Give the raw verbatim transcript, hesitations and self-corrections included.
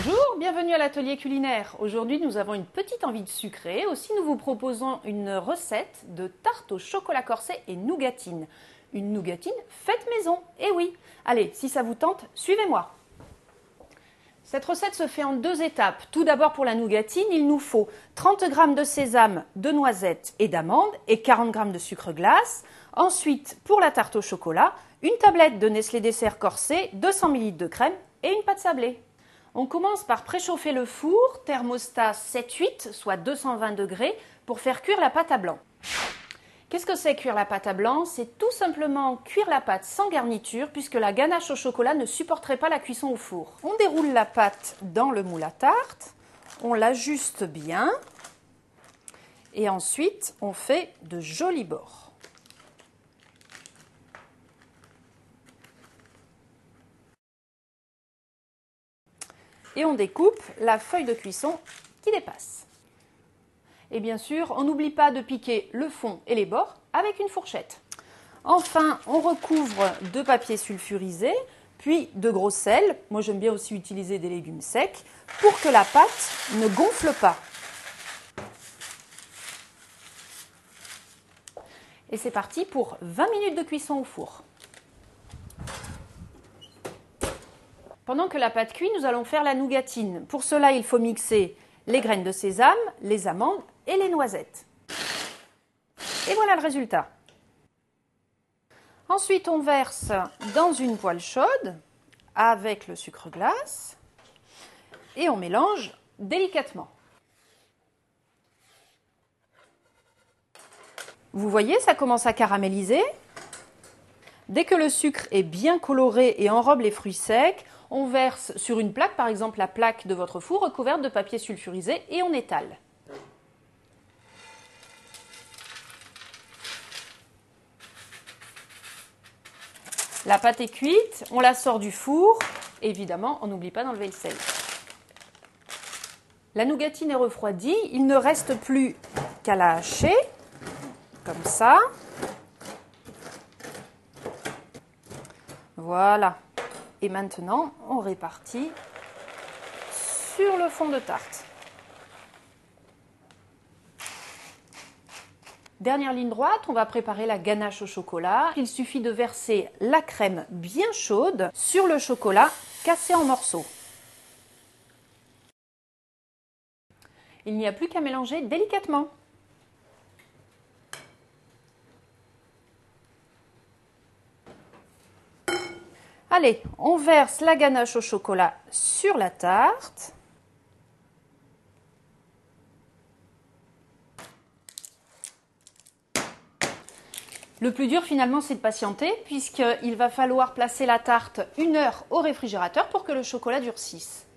Bonjour, bienvenue à l'atelier culinaire. Aujourd'hui, nous avons une petite envie de sucré. Aussi, nous vous proposons une recette de tarte au chocolat corsé et nougatine. Une nougatine faite maison, eh oui. Allez, si ça vous tente, suivez-moi. Cette recette se fait en deux étapes. Tout d'abord, pour la nougatine, il nous faut trente grammes de sésame, de noisettes et d'amandes et quarante grammes de sucre glace. Ensuite, pour la tarte au chocolat, une tablette de Nestlé Dessert corsé, deux cents millilitres de crème et une pâte sablée. On commence par préchauffer le four, thermostat sept huit, soit deux cent vingt degrés, pour faire cuire la pâte à blanc. Qu'est-ce que c'est cuire la pâte à blanc? C'est tout simplement cuire la pâte sans garniture, puisque la ganache au chocolat ne supporterait pas la cuisson au four. On déroule la pâte dans le moule à tarte, on l'ajuste bien, et ensuite on fait de jolis bords. Et on découpe la feuille de cuisson qui dépasse. Et bien sûr, on n'oublie pas de piquer le fond et les bords avec une fourchette. Enfin, on recouvre de papier sulfurisé, puis de gros sel. Moi, j'aime bien aussi utiliser des légumes secs pour que la pâte ne gonfle pas. Et c'est parti pour vingt minutes de cuisson au four. Pendant que la pâte cuit, nous allons faire la nougatine. Pour cela, il faut mixer les graines de sésame, les amandes et les noisettes. Et voilà le résultat. Ensuite, on verse dans une poêle chaude avec le sucre glace et on mélange délicatement. Vous voyez, ça commence à caraméliser. Dès que le sucre est bien coloré et enrobe les fruits secs, on verse sur une plaque, par exemple la plaque de votre four recouverte de papier sulfurisé, et on étale. La pâte est cuite, on la sort du four. Évidemment, on n'oublie pas d'enlever le sel. La nougatine est refroidie, il ne reste plus qu'à la hacher, comme ça. Voilà. Et maintenant, on répartit sur le fond de tarte. Dernière ligne droite, on va préparer la ganache au chocolat. Il suffit de verser la crème bien chaude sur le chocolat cassé en morceaux. Il n'y a plus qu'à mélanger délicatement. Allez, on verse la ganache au chocolat sur la tarte. Le plus dur finalement, c'est de patienter puisqu'il va falloir placer la tarte une heure au réfrigérateur pour que le chocolat durcisse.